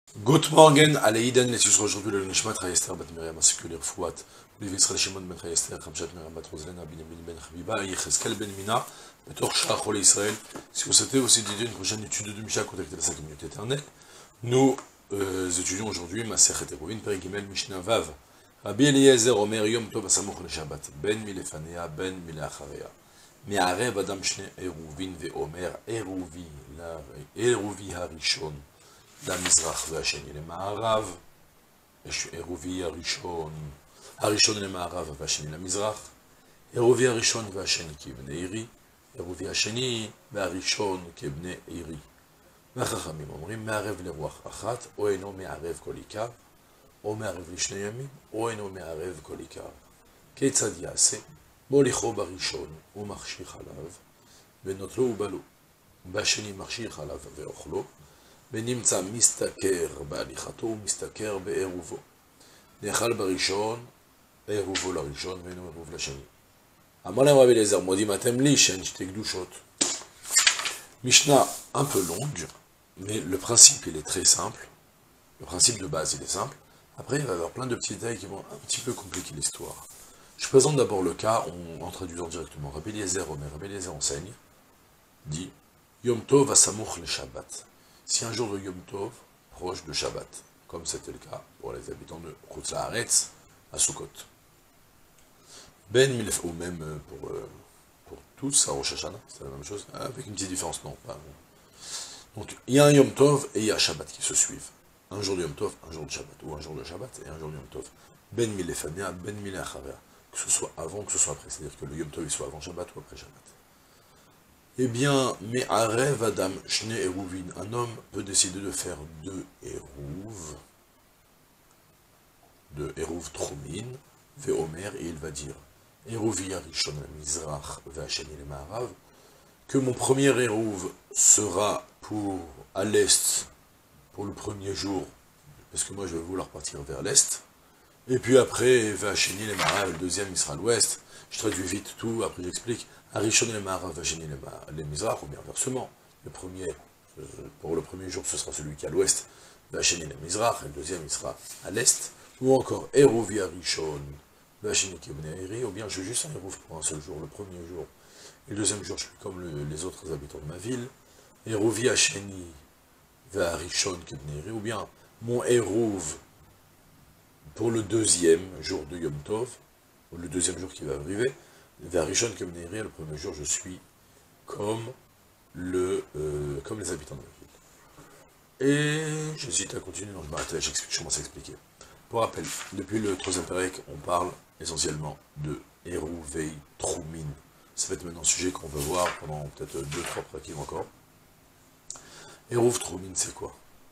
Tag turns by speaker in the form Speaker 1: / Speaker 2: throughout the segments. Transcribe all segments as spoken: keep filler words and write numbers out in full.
Speaker 1: Good morning, Aleïden, les Susra aujourd'hui le Nishmat Hayester Bat Miriam Asikulir Fouat, Olivier Israël Shimon Ben Hayester, Khamshat Miriam Bat Roselena, Binyamin Ben Chabiba, Yecheskel Ben Mina, Betor Shach Ole Israël. Si vous souhaitez aussi dédier une prochaine étude de Misha, contactez la cinq minutes éternelle. Nous euh, étudions aujourd'hui Masechet Eruvin, Peri Gimel Mishnah Vav. Rabbi Eliezer Omer Yom Tov Asamoch Le Shabbat, Ben Milefanea, Ben Mileacharea. מערב אדם שני עירובין ואומר עירובי, עירובי הראשון למזרח והשני למערב, עירובי הראשון, הראשון למערב והשני למזרח, עירובי הראשון והשני כבני עירי, עירובי השני והראשון כבני עירי. והחכמים אומרים מערב לרוח אחת, או אינו מערב כל עיקר, או מערב לשני ימים, או אינו מערב כל עיקר. כיצד יעשה? מוליכו בראשון ומכשיך עליו, ונוטלו ובלו, בשני מכשיך עליו ואוכלו, ונמצא מסתכר בהליכתו ומסתכר בעירובו. נאכל בראשון, עירובו לראשון ואינו עירוב לשני. אמר להם רבי אליעזר, מודים אתם לי שאין שתי קדושות. Mishnah un peu longue, mais le principe il est très simple. Le principe de base il est simple. Après il va y avoir plein de petits détails qui vont un petit peu compliquer l'histoire. Je présente d'abord le cas en, en traduisant directement. Rabbi Eliezer Omer, Rabbi Eliezer enseigne, dit Yom Tov Asamoch le Shabbat. Si un jour de Yom Tov, proche de Shabbat, comme c'était le cas pour les habitants de Chutz La'aretz, à Sukkot. Ben Milef, ou même pour, euh, pour tous, à Rosh Hashanah, c'est la même chose, avec une petite différence, non. Pas, bon. Donc, il y a un Yom Tov et il y a Shabbat qui se suivent. Un jour de Yom Tov, un jour de Shabbat, ou un jour de Shabbat et un jour de Yom Tov. Ben Milefania, Ben Milefania. Que ce soit avant, que ce soit après, c'est-à-dire que le Yom Tov il soit avant Shabbat ou après Shabbat. Eh bien, Me'arev Adam Shne Eruvin, un homme peut décider de faire deux Eruv, deux Eruv Trumin, Ve'omer, et il va dire, Eruvi Arishon Mizrach Ve'asheni le Ma'arav, que mon premier Eruv sera pour à l'est, pour le premier jour, parce que moi je vais vouloir partir vers l'est, et puis après, Vacheni les Marav, le deuxième, il sera à l'ouest. Je traduis vite tout, après j'explique. Arishon les Marav, Vacheni les Mizrach, ou bien inversement. Le premier, pour le premier jour, ce sera celui qui est à l'ouest, Vacheni les Mizrach, et le deuxième, il sera à l'est. Ou encore, Eruvi Arishon, Vacheni Kibne Eri, ou bien je juste un Eruv pour un seul jour, le premier jour. Et le deuxième jour, je suis comme le, les autres habitants de ma ville. Eruvi Hacheni, Vachon Kibne Eri, ou bien mon Eruv, pour le deuxième jour de Yom Tov, ou le deuxième jour qui va arriver, vers Rishon Kemneiri, le premier jour, je suis comme, le, euh, comme les habitants de la ville. Et j'hésite à continuer, non, je m'arrête là, j'explique, je commence à expliquer. Pour rappel, depuis le troisième pérec, on parle essentiellement de Eruvei Trumin. Ça va être maintenant un sujet qu'on va voir pendant peut-être deux trois prakim encore. Eruv Trumin, c'est quoi?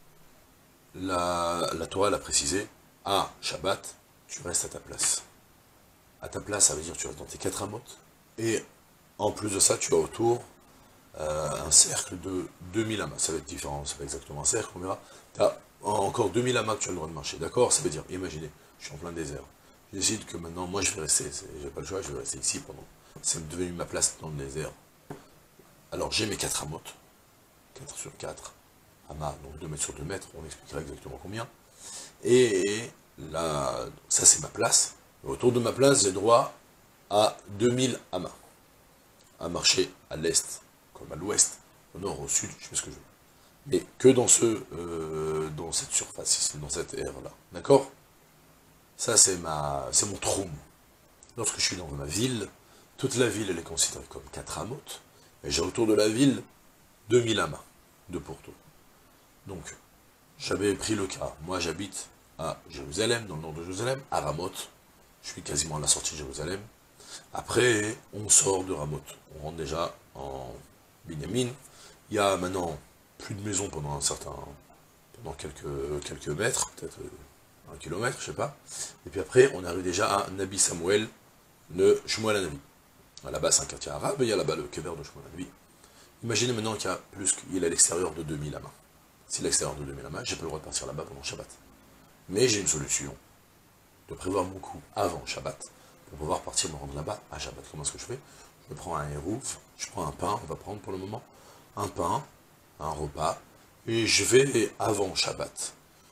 Speaker 1: La, la Torah l'a précisé. À Shabbat, tu restes à ta place. À ta place, ça veut dire que tu restes dans tes quatre amotes. Et en plus de ça, tu as autour euh, un cercle de deux mille amas. Ça va être différent, c'est pas exactement un cercle, on verra. Tu as encore deux mille amas que tu as le droit de marcher. D'accord? Ça veut dire, imaginez, je suis en plein désert. Je décide que maintenant, moi je vais rester, j'ai pas le choix, je vais rester ici pendant. C'est devenu ma place dans le désert. Alors j'ai mes quatre amotes. quatre sur quatre amas, donc deux mètres sur deux mètres, on expliquera exactement combien. Et là, ça c'est ma place. Autour de ma place, j'ai droit à deux mille amas. À marcher à l'est, comme à l'ouest, au nord, au sud, je fais ce que je veux. Mais que dans, ce, euh, dans cette surface ici, dans cette aire-là. D'accord? Ça c'est ma, c'est mon troum. Lorsque je suis dans ma ville, toute la ville elle est considérée comme quatre amotes. Et j'ai autour de la ville deux mille amas, deux pour tout. Donc, j'avais pris le cas. Moi, j'habite à Jérusalem, dans le nord de Jérusalem, à Ramoth. Je suis quasiment à la sortie de Jérusalem. Après, on sort de Ramoth. On rentre déjà en Binyamin. Il y a maintenant plus de maisons pendant un certain, pendant quelques, quelques mètres, peut-être un kilomètre, je sais pas. Et puis après, on arrive déjà à Nabi Samuel, le Shmuel Nabi. Là-bas, c'est un quartier arabe, et il y a là-bas le kever de Shmuel Nabi. Imaginez maintenant qu'il y a plus qu'il est à l'extérieur de deux mille amas. Si l'extérieur de deux mille amas, j'ai pas le droit de partir là-bas pendant Shabbat. Mais j'ai une solution, de prévoir mon coup avant Shabbat, pour pouvoir partir me rendre là-bas à Shabbat. Comment est-ce que je fais? Je prends un Eruv, je prends un pain, on va prendre pour le moment, un pain, un repas, et je vais avant Shabbat.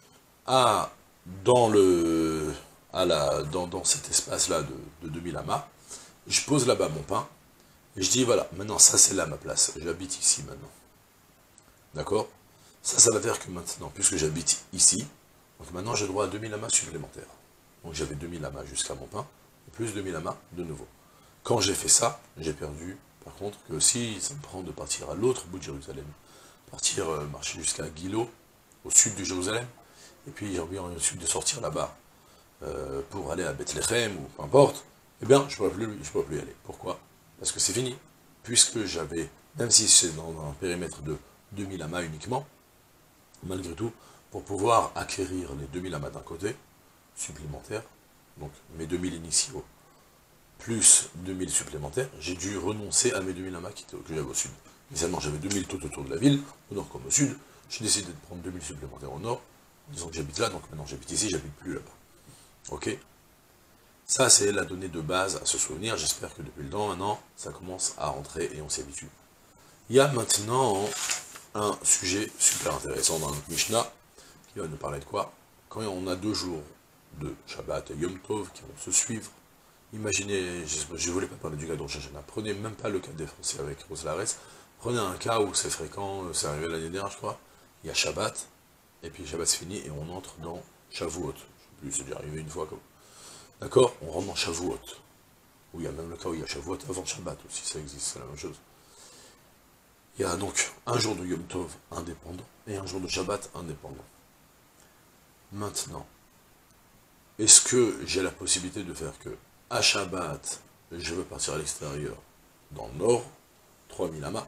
Speaker 1: à, dans, le, à la, dans, dans cet espace-là de, de deux mille amas, je pose là-bas mon pain, et je dis, voilà, maintenant, ça c'est là ma place, j'habite ici maintenant. D'accord? Ça, ça va faire que maintenant, puisque j'habite ici, donc maintenant j'ai droit à deux mille amas supplémentaires. Donc j'avais deux mille amas jusqu'à mon pain, et plus deux mille amas de nouveau. Quand j'ai fait ça, j'ai perdu, par contre, que si ça me prend de partir à l'autre bout de Jérusalem, partir euh, marcher jusqu'à Gilo, au sud de Jérusalem, et puis j'ai envie ensuite de sortir là-bas euh, pour aller à Bethléem, ou peu importe, eh bien, je ne pourrais plus, je pourrais plus y aller. Pourquoi? Parce que c'est fini. Puisque j'avais, même si c'est dans un périmètre de deux mille amas uniquement, malgré tout, pour pouvoir acquérir les deux mille amas d'un côté, supplémentaires, donc mes deux mille initiaux, plus deux mille supplémentaires, j'ai dû renoncer à mes deux mille amas que j'avais au sud. Initialement, j'avais deux mille tout autour de la ville, au nord comme au sud. J'ai décidé de prendre deux mille supplémentaires au nord, en disant que j'habite là, donc maintenant j'habite ici, j'habite plus là-bas. Ok? Ça, c'est la donnée de base à se souvenir. J'espère que depuis le temps, maintenant, ça commence à rentrer et on s'y habitue. Il y a maintenant un sujet super intéressant dans notre Mishnah, qui va nous parler de quoi? Quand on a deux jours de Shabbat et Yom Tov qui vont se suivre, imaginez, je ne voulais pas parler du cas de Rosh Hashanah, prenez même pas le cas des Français avec Rose Lares, prenez un cas où c'est fréquent, c'est arrivé l'année dernière, je crois, il y a Shabbat, et puis Shabbat se finit, et on entre dans Shavuot. Je ne sais plus, c'est déjà arrivé une fois comme. D'accord? On rentre dans Shavuot. Où il y a même le cas où il y a Shavuot avant Shabbat aussi, ça existe, c'est la même chose. Il y a donc un jour de Yom Tov indépendant et un jour de Shabbat indépendant. Maintenant, est-ce que j'ai la possibilité de faire que, à Shabbat, je veux partir à l'extérieur, dans le nord, trois mille amas?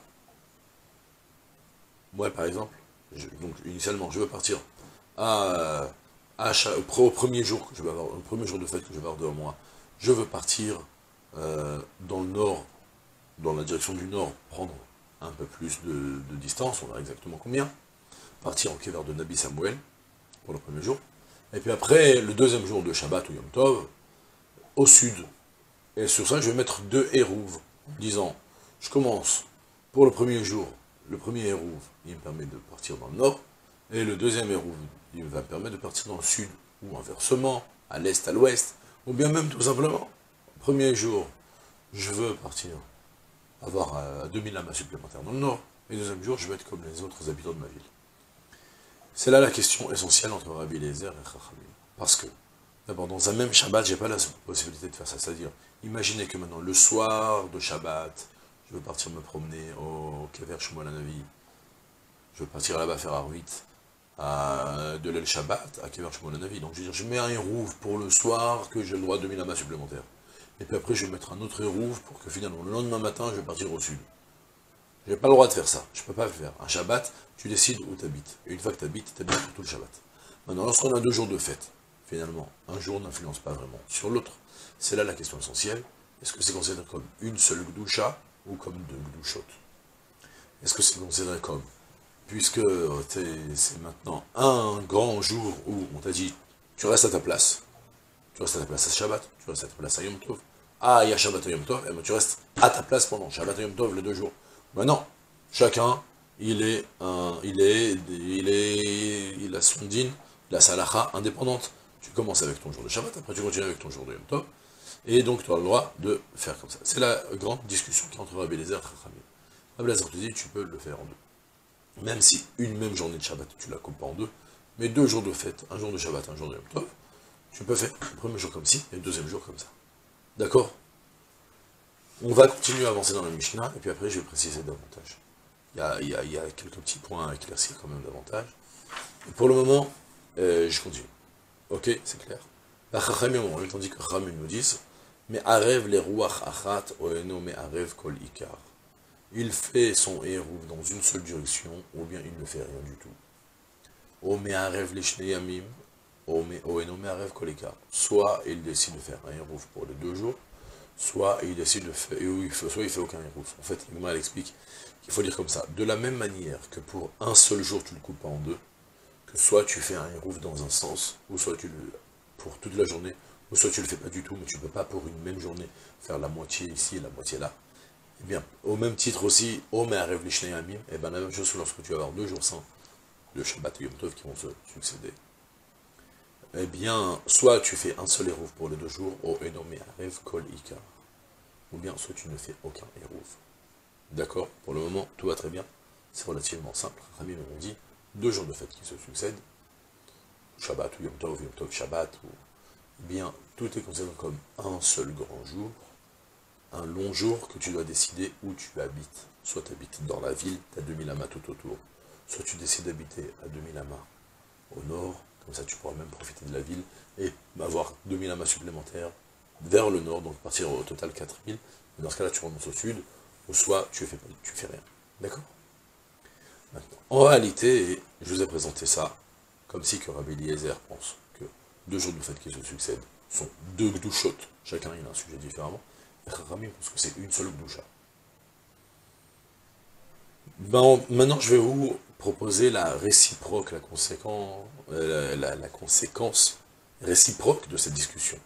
Speaker 1: Moi, par exemple, je, donc initialement, je veux partir à, à, au premier jour que je vais avoir, au premier jour de fête que je vais avoir devant moi, je veux partir euh, dans le nord, dans la direction du nord, prendre un peu plus de, de distance, on verra exactement combien, partir en kéver de Nabi Samuel, pour le premier jour, et puis après, le deuxième jour de Shabbat ou Yom Tov, au sud, et sur ça, je vais mettre deux hérouves, en disant, je commence pour le premier jour, le premier hérouve, il me permet de partir dans le nord, et le deuxième hérouve, il va me permettre de partir dans le sud, ou inversement, à l'est, à l'ouest, ou bien même tout simplement, premier jour, je veux partir, avoir euh, deux mille amas supplémentaires dans le nord, et le deuxième jour, je vais être comme les autres habitants de ma ville. C'est là la question essentielle entre Rabbi Eliezer et Chachamim. Parce que, d'abord, dans un même Shabbat, j'ai pas la possibilité de faire ça. C'est-à-dire, imaginez que maintenant, le soir de Shabbat, je veux partir me promener au Kever Shmuel Hanavi, je veux partir là-bas faire Arvit, à, de l'El Shabbat à Kever Shmuel Hanavi. Donc, je veux dire, je mets un hérouve pour le soir, que j'ai le droit à deux mille amas supplémentaires. Et puis après, je vais mettre un autre hérouve pour que finalement, le lendemain matin, je vais partir au sud. Je n'ai pas le droit de faire ça, je ne peux pas le faire. Un Shabbat, tu décides où tu habites. Et une fois que tu habites, tu habites pour tout le Shabbat. Maintenant, lorsqu'on a deux jours de fête, finalement, un jour n'influence pas vraiment sur l'autre. C'est là la question essentielle. Est-ce que c'est considéré comme une seule Gdusha ou comme deux Gdushot? Est-ce que c'est considéré comme, puisque c'est maintenant un grand jour où on t'a dit, tu restes à ta place, tu restes à ta place à Shabbat, tu restes à ta place à Yom Tov, ah, il y a Shabbat et Yom Tov, et ben tu restes à ta place pendant Shabbat et Yom Tov les deux jours. Maintenant, chacun, il est, un, il est, il est, il a son din, la salacha indépendante. Tu commences avec ton jour de Shabbat, après tu continues avec ton jour de Yom Tov, et donc tu as le droit de faire comme ça. C'est la grande discussion qui est entre Rabbi Eliezer et Chachamim. Rabbi Eliezer te dit, tu peux le faire en deux. Même si une même journée de Shabbat, tu la coupes pas en deux, mais deux jours de fête, un jour de Shabbat, un jour de Yom Tov, tu peux faire le premier jour comme ci, et le deuxième jour comme ça. D'accord? On va continuer à avancer dans la Mishnah, et puis après je vais préciser davantage. Il y a, il y a, il y a quelques petits points à éclaircir quand même davantage. Et pour le moment, euh, je continue. Ok, c'est clair. La Chachamim, on a dit que Chachamim nous disent, mais Arev les Ruach Achat, Oeno me Arev Kol Ikar. Il fait son hérouve dans une seule direction, ou bien il ne fait rien du tout. O me Arev les Shneyamim, Oeno me Arev Kol Ikar. Soit il décide de faire un hérouve pour les deux jours, soit il décide de faire, soit il fait aucun hérouf. En fait, Igma elle explique qu'il faut dire comme ça. De la même manière que pour un seul jour tu le coupes en deux, que soit tu fais un hérouf dans un sens, ou soit tu le, pour toute la journée, ou soit tu le fais pas du tout, mais tu ne peux pas pour une même journée faire la moitié ici et la moitié là. Eh bien, au même titre aussi, Ome Arev Lishnei Amim, et bien la même chose lorsque tu vas avoir deux jours sans le Shabbat et Yom Tov qui vont se succéder. eh bien, soit tu fais un seul Hérouv pour les deux jours, au Enomé Arev Kol Ika, ou bien soit tu ne fais aucun Hérouv. D'accord? Pour le moment, tout va très bien. C'est relativement simple. Rami m'ont dit, deux jours de fête qui se succèdent, Shabbat ou Yom Tov, Yom Tov, Shabbat, ou eh bien, tout est considéré comme un seul grand jour, un long jour que tu dois décider où tu habites. Soit tu habites dans la ville, tu as deux mille amas tout autour, soit tu décides d'habiter à deux mille amas au nord, comme ça tu pourras même profiter de la ville, et avoir deux mille amas supplémentaires vers le nord, donc partir au total quatre mille, dans ce cas-là tu remontes au sud, ou soit tu fais, tu fais rien. D'accord? Maintenant, en réalité, je vous ai présenté ça, comme si que Rabbi Eliezer pense que deux jours de fête qui se succèdent sont deux gdouchot, chacun il a un sujet différemment, et Rami pense que c'est une seule gdoucha. Ben, maintenant je vais vous proposer la réciproque, la, conséquence, euh, la, la conséquence réciproque de cette discussion.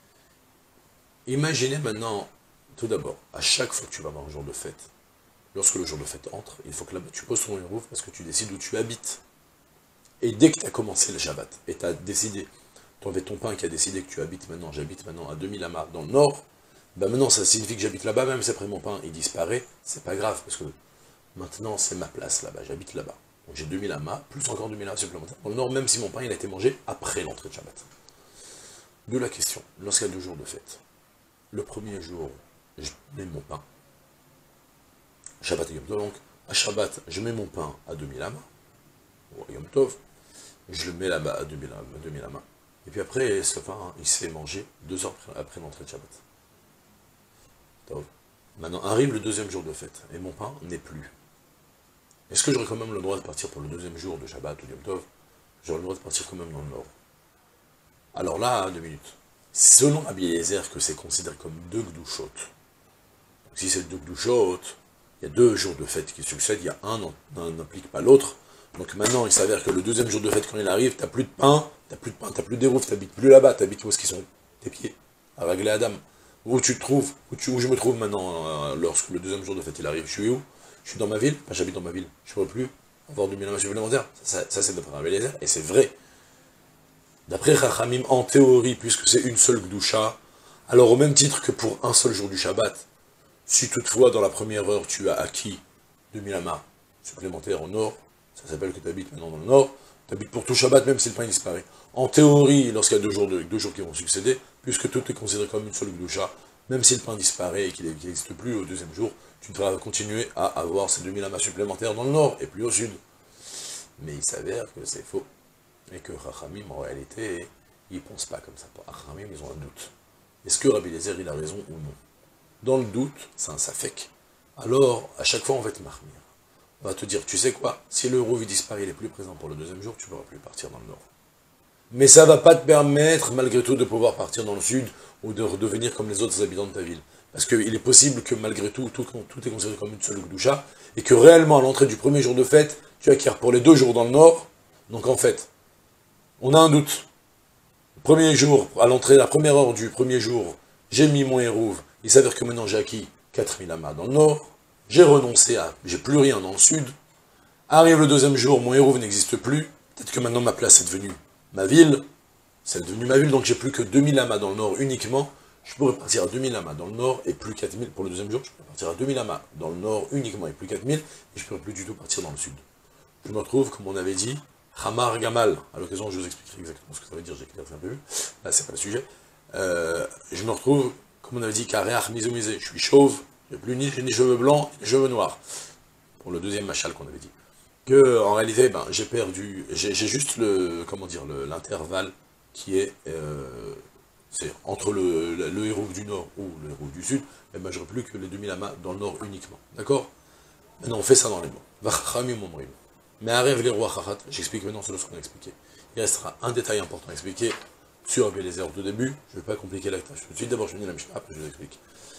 Speaker 1: Imaginez maintenant, tout d'abord, à chaque fois que tu vas avoir un jour de fête, lorsque le jour de fête entre, il faut que là-bas tu poses ton hérouf parce que tu décides où tu habites. Et dès que tu as commencé le Shabbat, et tu as décidé, tu avais ton pain qui a décidé que tu habites maintenant, j'habite maintenant à deux mille amas dans le nord, ben maintenant ça signifie que j'habite là-bas, même si après mon pain il disparaît, c'est pas grave, parce que maintenant c'est ma place là-bas, j'habite là-bas. Donc j'ai deux mille amas, plus encore deux mille amas supplémentaires dans le nord, même si mon pain il a été mangé après l'entrée de Shabbat. De la question, lorsqu'il y a deux jours de fête, le premier jour, je mets mon pain, Shabbat et Yom Tov, donc à Shabbat, je mets mon pain à deux mille amas, ou à Yom Tov, je le mets là-bas à deux mille amas, et puis après, ce pain, il se fait manger deux heures après l'entrée de Shabbat. Tov. Maintenant, arrive le deuxième jour de fête, et mon pain n'est plus. Est-ce que j'aurai quand même le droit de partir pour le deuxième jour de Shabbat ou Yom Tov? J'aurai le droit de partir quand même dans le nord. Alors là, deux minutes. Selon Rabbi Eliezer, que c'est considéré comme deux gdouchot. Donc si c'est deux gdouchot, il y a deux jours de fête qui succèdent, il y a un, un n'implique pas l'autre. Donc maintenant, il s'avère que le deuxième jour de fête, quand il arrive, t'as plus de pain, t'as plus de pain, t'as plus d'érouf, t'habites plus là-bas, t'habites où est-ce qu'ils sont tes pieds, à Ragler Adam. Où tu te trouves, où, tu, où je me trouve maintenant, euh, lorsque le deuxième jour de fête il arrive, je suis où? Je suis dans ma ville, ben, j'habite dans ma ville, je ne peux plus avoir deux mille amas supplémentaires. Ça, ça, ça c'est d'après Rabbi Eliezer, et c'est vrai. D'après Chachamim, en théorie, puisque c'est une seule gdoucha, alors au même titre que pour un seul jour du Shabbat, si toutefois dans la première heure tu as acquis deux mille amas supplémentaires au nord, ça s'appelle que tu habites maintenant dans le nord, tu habites pour tout Shabbat même si le pain disparaît. En théorie, lorsqu'il y a deux jours, de, deux jours qui vont succéder, puisque tout est considéré comme une seule gdoucha, même si le pain disparaît et qu'il n'existe plus au deuxième jour, tu devras continuer à avoir ces deux mille amas supplémentaires dans le nord et plus au sud. Mais il s'avère que c'est faux. Et que Chachamim, en réalité, ils ne pensent pas comme ça. Chachamim, ils ont un doute. Est-ce que Rabbi Eliezer, il a raison ou non? Dans le doute, c'est un safek. Alors, à chaque fois, on va te marmir. On va te dire, tu sais quoi? Si le rouvi disparaît, il est plus présent pour le deuxième jour, tu ne pourras plus partir dans le nord. Mais ça ne va pas te permettre, malgré tout, de pouvoir partir dans le sud ou de redevenir comme les autres habitants de ta ville. Parce qu'il est possible que, malgré tout, tout, tout est considéré comme une seule gdoucha, et que réellement, à l'entrée du premier jour de fête, tu acquiers pour les deux jours dans le nord. Donc en fait, on a un doute. Le premier jour, à l'entrée, la première heure du premier jour, j'ai mis mon hérouve. Il s'avère que maintenant j'ai acquis quatre mille amas dans le nord. J'ai renoncé à, j'ai plus rien dans le sud. Arrive le deuxième jour, mon hérouve n'existe plus. Peut-être que maintenant ma place est devenue ma ville. C'est devenu ma ville, donc j'ai plus que deux mille amas dans le nord uniquement. Je pourrais partir à deux mille amas dans le nord et plus quatre mille pour le deuxième jour. Je pourrais partir à deux mille amas dans le nord uniquement et plus quatre mille. Et je ne pourrais plus du tout partir dans le sud. Je me retrouve, comme on avait dit, Hamar Gamal. À l'occasion, je vous expliquerai exactement ce que ça veut dire, j'ai éclairci un peu. Là, c'est pas le sujet. Euh, je me retrouve, comme on avait dit, Kareach Mizomisé. Je suis chauve, j'ai plus ni, ni cheveux blancs, ni cheveux noirs. Pour le deuxième machal qu'on avait dit. Que, en réalité, ben, j'ai perdu, j'ai juste le, comment dire, l'intervalle qui est, euh, c'est entre le, le, le héros du nord ou le héros du sud, et ben, j'aurai plus que les deux mille amas dans le nord uniquement. D'accord? Maintenant, on fait ça dans les mots. Vachachamim omrim. Mais arrive les rois chachat, j'explique maintenant ce qu'on a expliqué. Il restera un détail important à expliquer sur Rabbi Eliezer au début. Je ne vais pas compliquer la tâche tout de suite. D'abord, je finis la Mishnah, après je vous explique.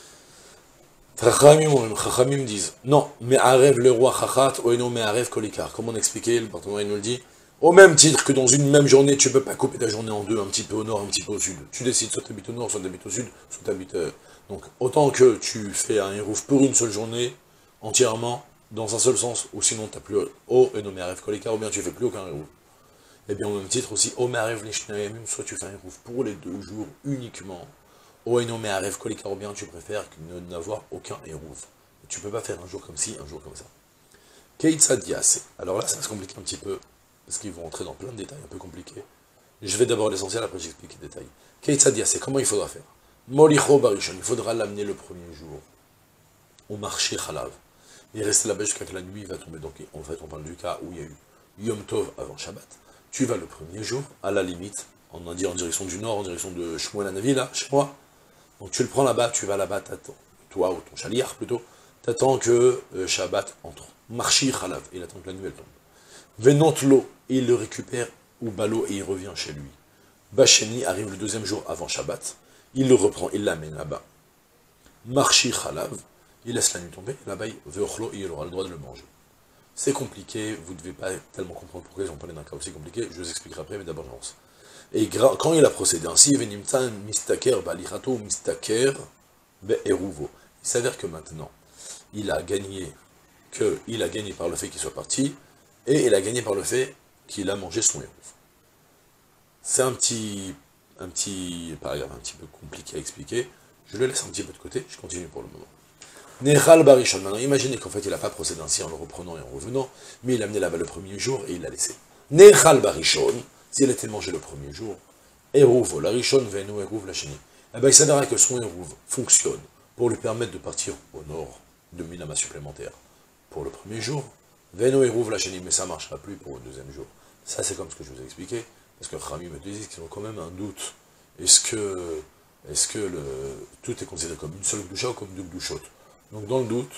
Speaker 1: Chachamim disent non, mais arrêve le roi chachat, ou non, mais arrêve kolikar. Comme on expliquait, le partenaire nous le dit, au même titre que dans une même journée, tu ne peux pas couper ta journée en deux, un petit peu au nord, un petit peu au sud. Tu décides, soit tu habites au nord, soit tu habites au sud, soit tu habites. Euh... Donc, autant que tu fais un hérouf pour une seule journée, entièrement, dans un seul sens, ou sinon tu n'as plus haut et nommé Aref Kolika, ou bien tu ne fais plus aucun héros. Et bien au même titre aussi, Omearev Lishnaemim, soit tu fais un Hérouf pour les deux jours uniquement, Oeno Mearev Kolikaro, bien tu préfères que n'avoir aucun Hérouf. Tu ne peux pas faire un jour comme ci, un jour comme ça. Keitsadias. Alors là, ça va se compliquer un petit peu, parce qu'ils vont rentrer dans plein de détails un peu compliqués. Je vais d'abord l'essentiel, après j'explique les détails. Keitsadias, c'est comment il faudra faire. Molicho Barishon, il faudra l'amener le premier jour au marché Khalav. Il reste là-bas jusqu'à que la nuit va tomber. Donc en fait, on parle du cas où il y a eu Yom Tov avant Shabbat. Tu vas le premier jour, à la limite, on a dit en direction du nord, en direction de Shmuel Hanavi, là, chez moi. Donc tu le prends là-bas, tu vas là-bas, t'attends, toi ou ton chaliar plutôt, t'attends que euh, Shabbat entre. Marchi Khalav, il attend que la nuit elle tombe. Venant l'eau, il le récupère, ou balo, et il revient chez lui. Bacheni arrive le deuxième jour avant Shabbat, il le reprend, il l'amène là-bas. Marchi Khalav, il laisse la nuit tomber, là-bas, il aura le droit de le manger. C'est compliqué, vous ne devez pas tellement comprendre pourquoi ils ont parlé d'un cas aussi compliqué, je vous expliquerai après, mais d'abord j'avance. Et quand il a procédé ainsi, Venimtan mistaker balichato mistaker be'eruvo. Il s'avère que maintenant, il a gagné, que il a gagné par le fait qu'il soit parti, et il a gagné par le fait qu'il a mangé son eruv. C'est un petit, un petit paragraphe un petit peu compliqué à expliquer, je le laisse un petit peu de côté, je continue pour le moment. Nechal Barishon, maintenant imaginez qu'en fait il n'a pas procédé ainsi en le reprenant et en revenant, mais il a amené là-bas le premier jour et il l'a laissé. Nechal Barishon, s'il a été mangé le premier jour, Eruv, la Rishon, Venu, Eruv, la Chéni. Eh bien il s'avérera que son Eruv fonctionne pour lui permettre de partir au nord de Minama supplémentaire pour le premier jour, Venu, Eruv, la Chéni, mais ça ne marchera plus pour le deuxième jour. Ça c'est comme ce que je vous ai expliqué, parce que Rami me dit qu'ils ont quand même un doute. Est-ce que, est-ce que le, tout est considéré comme une seule doucha ou comme deux douchotes? Donc dans le doute,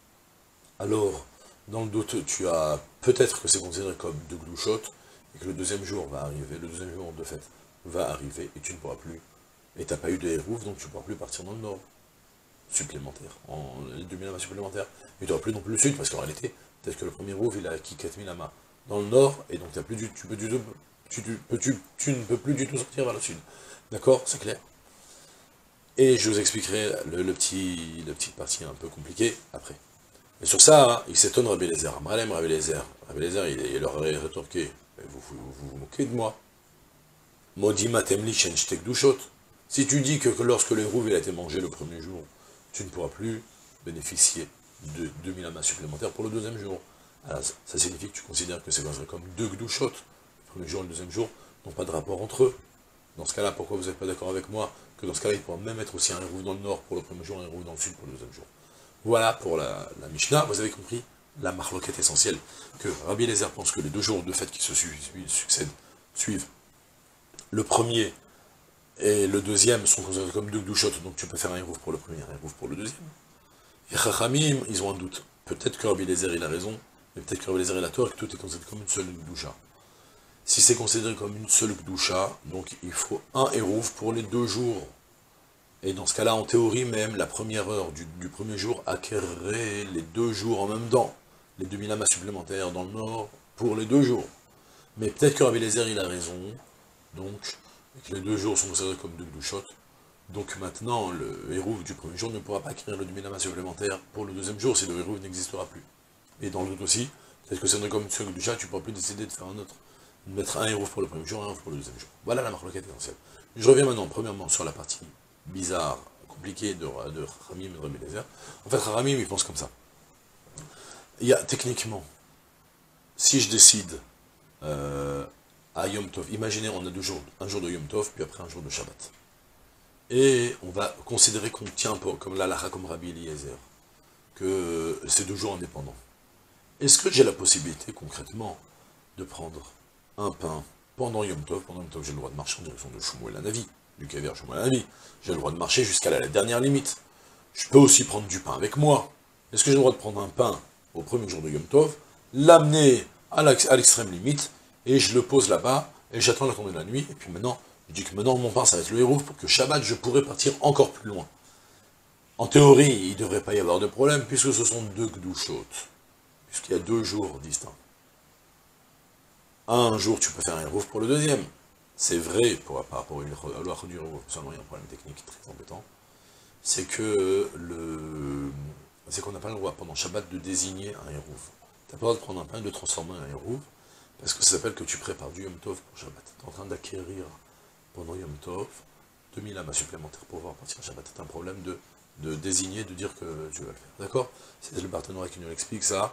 Speaker 1: alors, dans le doute, tu as peut-être que c'est considéré comme deux glouchotes, et que le deuxième jour va arriver, le deuxième jour de fait va arriver, et tu ne pourras plus, et tu n'as pas eu de hérouf, donc tu ne pourras plus partir dans le nord, supplémentaire, en demi-lama supplémentaire, et tu n'auras plus non plus le sud, parce qu'en réalité, peut-être que le premier hérouf, il a acquis quatre mille amas dans le nord, et donc as plus du, tu, peux du, tu, tu, tu, tu ne peux plus du tout sortir vers le sud. D'accord? C'est clair? Et je vous expliquerai le, le petit, la petite partie un peu compliquée après. Et sur ça, hein, il s'étonne Rabbi Eliezer. Amalem Rabbi Eliezer. Rabbi Eliezer, il, il leur aurait rétorqué. Vous vous, vous vous moquez de moi. Modi matemli shenshtek dushot. Si tu dis que, que lorsque le rouve a été mangé le premier jour, tu ne pourras plus bénéficier de deux mille amas supplémentaires pour le deuxième jour. Alors, ça signifie que tu considères que c'est comme deux gdushot, le premier jour et le deuxième jour, n'ont pas de rapport entre eux. Dans ce cas-là, pourquoi vous n'êtes pas d'accord avec moi que dans ce cas-là, il pourra même être aussi un hérouf dans le nord pour le premier jour et un hérouf dans le sud pour le deuxième jour. Voilà pour la, la Mishnah, vous avez compris la marloquette essentielle, que Rabbi Eliezer pense que les deux jours de fête qui se succèdent, suivent, le premier et le deuxième sont considérés comme deux douchotes, donc tu peux faire un hérouf pour le premier et un hérouf pour le deuxième. Et Chachamim, ils ont un doute. Peut-être que Rabbi Eliezer il a raison, mais peut-être que Rabbi Eliezer il a tort, et que tout est considéré comme une seule doucha. Si c'est considéré comme une seule doucha, donc il faut un hérouf pour les deux jours. Et dans ce cas-là, en théorie même, la première heure du, du premier jour acquerrait les deux jours en même temps. Les deux mille amas supplémentaires dans le nord pour les deux jours. Mais peut-être que Rabbi Eliezer il a raison, donc, et que les deux jours sont considérés comme deux douchotes. Donc maintenant, le hérouf du premier jour ne pourra pas acquérir le deux mille amas supplémentaire pour le deuxième jour si le hérouf n'existera plus. Et dans le doute aussi, peut-être que c'est comme une seule doucha, tu ne pourras plus décider de faire un autre. De mettre un hérouf pour le premier jour et un hérouf pour le deuxième jour. Voilà la marloquette essentielle. Je reviens maintenant, premièrement, sur la partie bizarre, compliquée de, de Ramim et de Rabbi Eliezer. En fait, Ramim, il pense comme ça. Il y a, techniquement, si je décide euh, à Yom Tov, imaginez, on a deux jours, un jour de Yom Tov, puis après un jour de Shabbat. Et on va considérer qu'on tient un peu, comme l'Alacha, comme Rabbi Eliezer, que c'est deux jours indépendants. Est-ce que j'ai la possibilité, concrètement, de prendre un pain pendant Yom Tov, pendant Yom Tov, j'ai le droit de marcher en direction de Shmuel Hanavi, du Kever Shmuel Hanavi, j'ai le droit de marcher jusqu'à la, la dernière limite. Je peux aussi prendre du pain avec moi. Est-ce que j'ai le droit de prendre un pain au premier jour de Yom Tov, l'amener à l'extrême limite, et je le pose là-bas, et j'attends la tombée de la nuit, et puis maintenant, je dis que maintenant mon pain, ça va être le hérouf, pour que Shabbat, je pourrais partir encore plus loin. En théorie, il ne devrait pas y avoir de problème, puisque ce sont deux gdouchot, puisqu'il y a deux jours distincts. Un jour, tu peux faire un hérouf pour le deuxième. C'est vrai, pour, par rapport à une loi du hérouf, seulement il y a un problème technique très embêtant. C'est que le, c'est qu'on n'a pas le droit pendant Shabbat de désigner un hérouf. Tu n'as pas le droit de prendre un pain et de le transformer en un hérouf, Parce que ça s'appelle que tu prépares du Yom Tov pour Shabbat. Tu es en train d'acquérir pendant Yom Tov deux mille amas supplémentaires pour pouvoir partir Shabbat. C'est un problème de, de désigner, de dire que tu vas le faire. D'accord? C'est le partenaire qui nous explique ça.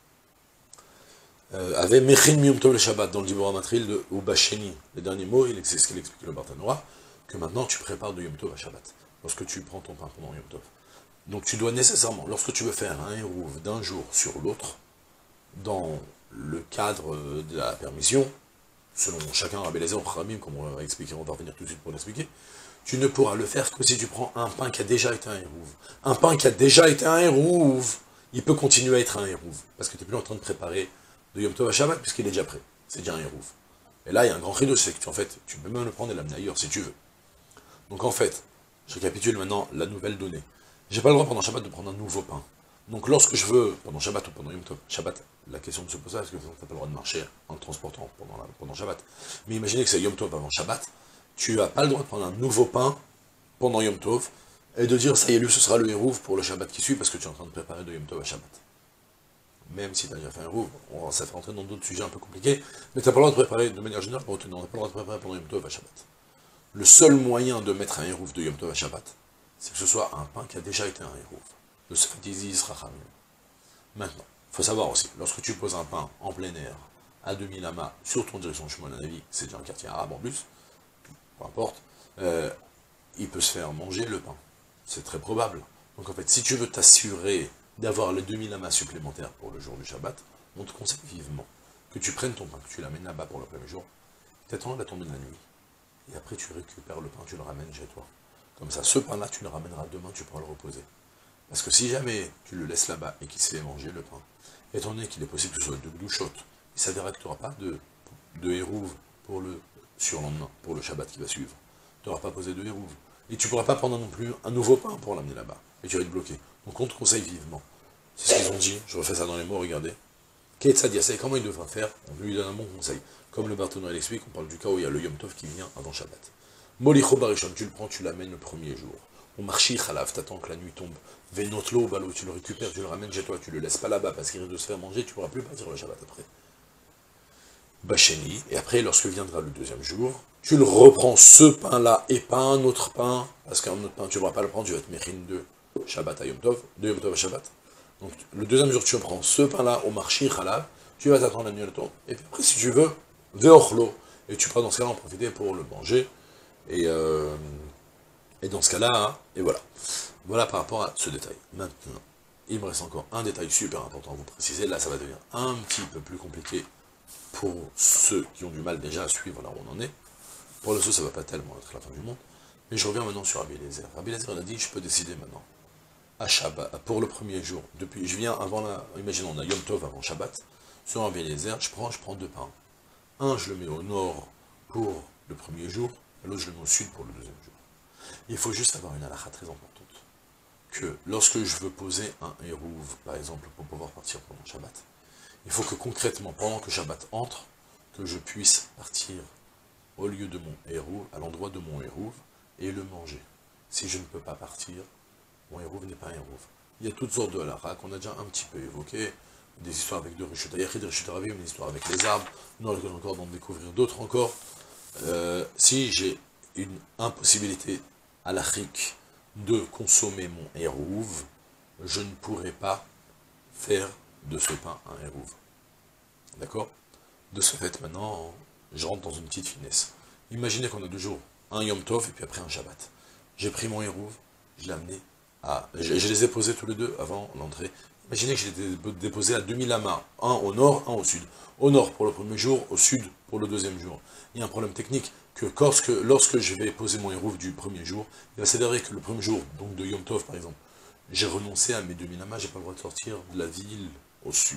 Speaker 1: Euh, avait Mechin Yom Tov le Shabbat dans le Dibora Matril de Ubasheni. Les derniers mots, c'est ce qu'il explique le partenaire, que maintenant tu prépares de Yom Tov à Shabbat. Lorsque tu prends ton pain pendant Yom Tov. Donc tu dois nécessairement, lorsque tu veux faire un hérouv d'un jour sur l'autre, dans le cadre de la permission, selon chacun, Rabbi Eliezer ou Khamim, comme on va expliquer, on va revenir tout de suite pour l'expliquer, tu ne pourras le faire que si tu prends un pain qui a déjà été un hérouv. Un pain qui a déjà été un hérouv, il peut continuer à être un hérouv, parce que tu n'es plus en train de préparer de Yom Tov à Shabbat, puisqu'il est déjà prêt, c'est déjà un hérouv. Et là, il y a un grand rideau, c'est que tu, en fait, tu peux même le prendre et l'amener ailleurs, si tu veux. Donc en fait, je récapitule maintenant la nouvelle donnée. J'ai pas le droit pendant Shabbat de prendre un nouveau pain. Donc lorsque je veux, pendant Shabbat ou pendant Yom Tov, Shabbat, la question ne se pose pas, parce que tu n'as pas le droit de marcher en le transportant pendant, la, pendant Shabbat. Mais imaginez que c'est Yom Tov avant Shabbat, tu n'as pas le droit de prendre un nouveau pain pendant Yom Tov, et de dire, ça y est, lui, ce sera le hérouv pour le Shabbat qui suit, parce que tu es en train de préparer de Yom Tov à Shabbat. Même si tu as déjà fait un hérouv, ça fait rentrer dans d'autres sujets un peu compliqués, mais tu n'as pas le droit de préparer, de manière générale, pour retenir, on n'a pas le droit de préparer pendant Yom Tov à Shabbat. Le seul moyen de mettre un hérouv de Yom Tov à Shabbat, c'est que ce soit un pain qui a déjà été un hérouv. Le Sefatizi Rachamim. Maintenant, il faut savoir aussi, lorsque tu poses un pain en plein air, à deux mille amas, sur ton direction Shimon Hanavi, c'est déjà un quartier arabe en plus, peu importe, euh, il peut se faire manger le pain. C'est très probable. Donc en fait, si tu veux t'assurer d'avoir les deux mille amas supplémentaires pour le jour du Shabbat, on te conseille vivement que tu prennes ton pain, que tu l'amènes là-bas pour le premier jour, tu attends la tombée de la nuit, et après tu récupères le pain, tu le ramènes chez toi. Comme ça, ce pain-là, tu le ramèneras demain, tu pourras le reposer. Parce que si jamais tu le laisses là-bas et qu'il se fait manger le pain, étant donné qu'il est possible que ce soit de glouchot, il s'avérera que tu n'auras pas de, de hérouv pour le surlendemain, pour le Shabbat qui va suivre. Tu n'auras pas posé de hérouv. Et tu ne pourras pas prendre non plus un nouveau pain pour l'amener là-bas. Et tu vas être bloqué. Donc on te conseille vivement. C'est ce qu'ils ont dit, je refais ça dans les mots, regardez. Ketzad Yassé, comment il devra faire? On lui donne un bon conseil. Comme le Barthénois l'explique, on parle du cas où il y a le Yom Tov qui vient avant Shabbat. Molicho Barishon, tu le prends, tu l'amènes le premier jour. On marchi Khalav, t'attends que la nuit tombe. Venotlo, balo, tu le récupères, tu le ramènes chez toi, tu le laisses pas là-bas parce qu'il risque de se faire manger, tu pourras plus partir le Shabbat après. Bacheni, et après, lorsque viendra le deuxième jour, tu le reprends ce pain-là et pas un autre pain, parce qu'un autre pain, tu ne pourras pas le prendre, tu vas te méchine de Shabbat à Yom Tov, de Yom Tov à Shabbat. Donc le deuxième jour, tu reprends ce pain-là au marchi Khalav, tu vas t'attendre la nuit le temps, et puis après, si tu veux, Veochlo, et tu pourras dans ce cas-là en profiter pour le manger. Et, euh, et dans ce cas-là, hein, et voilà. Voilà par rapport à ce détail. Maintenant, il me reste encore un détail super important à vous préciser. Là, ça va devenir un petit peu plus compliqué pour ceux qui ont du mal déjà à suivre là où on en est. Pour le ceux, ça ne va pas tellement être la fin du monde. Mais je reviens maintenant sur Rabbi Eliezer. Rabbi Eliezer, il a dit, je peux décider maintenant, à Shabbat, pour le premier jour, depuis, je viens avant la, imaginons, on a Yom Tov avant Shabbat, sur Rabbi Eliezer, je prends, je prends deux pains. Un, je le mets au nord pour le premier jour, l'autre, je le mets au sud pour le deuxième jour. Il faut juste avoir une halakha très importante. Que lorsque je veux poser un hérouv, par exemple, pour pouvoir partir pendant Shabbat, il faut que concrètement, pendant que Shabbat entre, que je puisse partir au lieu de mon hérouv, à l'endroit de mon hérouv, et le manger. Si je ne peux pas partir, mon hérouv n'est pas un hérouv. Il y a toutes sortes de halakha qu'on a déjà un petit peu évoquées, des histoires avec de Rishut Ayachid, des Rishut Aravim, des histoires avec les arbres, nous allons encore d'en découvrir d'autres encore. Euh, si j'ai une impossibilité halachique de consommer mon hérouv, je ne pourrai pas faire de ce pain un hérouv. D'accord? De ce fait, maintenant, je rentre dans une petite finesse. Imaginez qu'on a deux jours, un Yom Tov et puis après un Shabbat. J'ai pris mon hérouv, je l'ai amené à... Je, je les ai posés tous les deux avant l'entrée. Imaginez que je les ai déposés à deux mille amas, un au nord, un au sud. Au nord pour le premier jour, au sud pour le deuxième jour. Il y a un problème technique, que lorsque, lorsque je vais poser mon hérouv du premier jour, il va s'avérer que le premier jour, donc de Yom Tov par exemple, j'ai renoncé à mes deux mille amas, j'ai pas le droit de sortir de la ville au sud.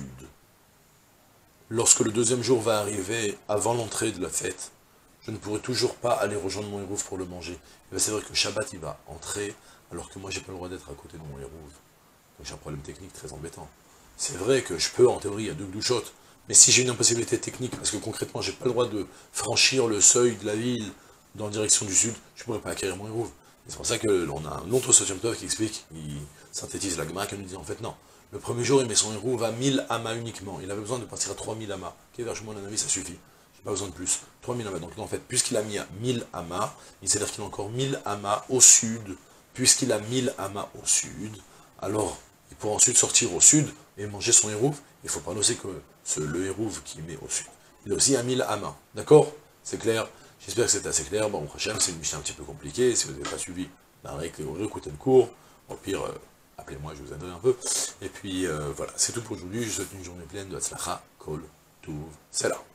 Speaker 1: Lorsque le deuxième jour va arriver, avant l'entrée de la fête, je ne pourrai toujours pas aller rejoindre mon hérouv pour le manger. Il va s'avérer que Shabbat il va entrer, alors que moi j'ai pas le droit d'être à côté de mon hérouv. Donc j'ai un problème technique très embêtant. C'est vrai que je peux, en théorie, à deux glouchot, mais si j'ai une impossibilité technique, parce que concrètement, j'ai pas le droit de franchir le seuil de la ville dans la direction du sud, je pourrais pas acquérir mon hérouv. C'est pour ça qu'on a un autre Yom Tov qui explique, il synthétise la Gemara qui nous dit en fait non. Le premier jour, il met son hérouve à mille amas uniquement. Il avait besoin de partir à trois mille amas. Ok, vers Shimon Hanavi, ça suffit. J'ai pas besoin de plus. trois mille amas. Donc en fait, puisqu'il a mis à mille amas, il s'est dire qu'il a encore mille amas au sud. Puisqu'il a mille amas au sud, alors il pourra ensuite sortir au sud et manger son hérouve. Il faut pas aussi que ce, le hérouve qui met au sud, il a aussi à mille amas. D'accord? C'est clair? J'espère que c'est assez clair. Bon, prochain, c'est une mission un petit peu compliquée. Si vous n'avez pas suivi, écoutez le cours. Au pire, euh, appelez-moi, je vous aiderai un peu. Et puis, euh, voilà, c'est tout pour aujourd'hui. Je vous souhaite une journée pleine de Hatzlacha, Kol, Tuv, Selah.